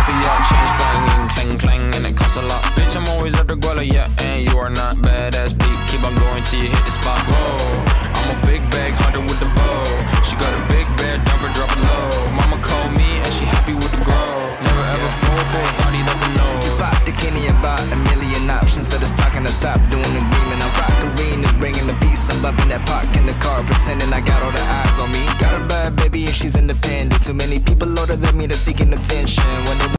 for ya. Chain swinging, clang clang, and it costs a lot. Bitch, I'm always at the guala, yeah, and you are not badass beat. Keep on going till you hit the spot. Whoa, I'm a big bag hunter with the bow. She got a big bed, dumper, drop it low. Mama called me and she happy with the grow. Never ever fall for a party that's a no. Just bought the Kenny about a million options. So the stock and I stop doing the agreement. I'm rock arenas, bringing the peace. I'm bumping that park in the car, pretending I got all the eyes on me. Got a bad baby and she's independent. Too many people older than me that's seeking attention. When they